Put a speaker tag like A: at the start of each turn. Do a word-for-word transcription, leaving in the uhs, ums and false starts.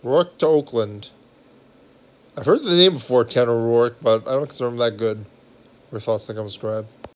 A: Roark to Oakland. I've heard the name before, Tanner Roark, but I don't consider him that good. Your thoughts, think I'm subscribe.